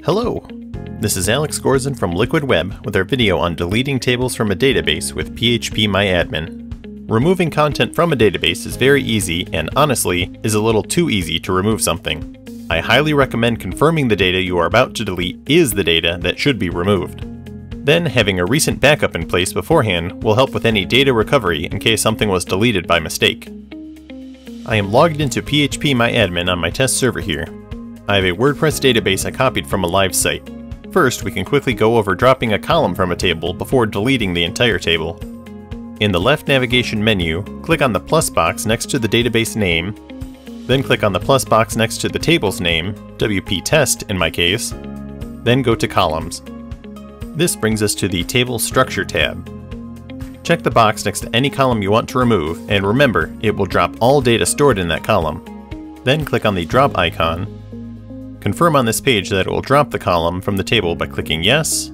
Hello! This is Alex Gorzen from Liquid Web with our video on deleting tables from a database with PhpMyAdmin. Removing content from a database is very easy and honestly is a little too easy to remove something. I highly recommend confirming the data you are about to delete is the data that should be removed. Then having a recent backup in place beforehand will help with any data recovery in case something was deleted by mistake. I am logged into PhpMyAdmin on my test server here. I have a WordPress database I copied from a live site. First, we can quickly go over dropping a column from a table before deleting the entire table. In the left navigation menu, click on the plus box next to the database name, then click on the plus box next to the table's name, WP Test in my case, then go to Columns. This brings us to the Table Structure tab. Check the box next to any column you want to remove, and remember, it will drop all data stored in that column. Then click on the drop icon. Confirm on this page that it will drop the column from the table by clicking Yes.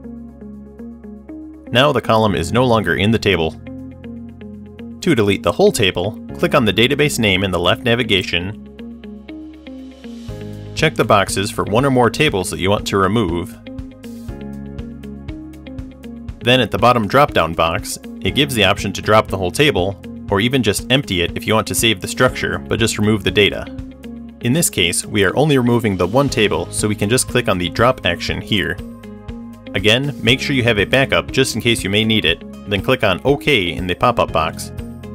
Now the column is no longer in the table. To delete the whole table, click on the database name in the left navigation. Check the boxes for one or more tables that you want to remove. Then at the bottom drop-down box, it gives the option to drop the whole table, or even just empty it if you want to save the structure, but just remove the data. In this case, we are only removing the one table, so we can just click on the drop action here. Again, make sure you have a backup just in case you may need it, then click on OK in the pop-up box.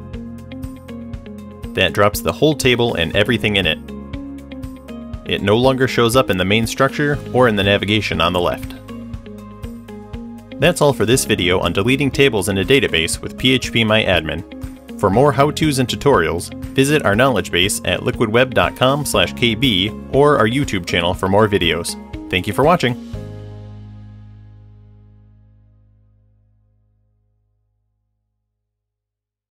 That drops the whole table and everything in it. It no longer shows up in the main structure or in the navigation on the left. That's all for this video on deleting tables in a database with PhpMyAdmin. For more how-tos and tutorials, visit our knowledge base at liquidweb.com/kb or our YouTube channel for more videos. Thank you for watching!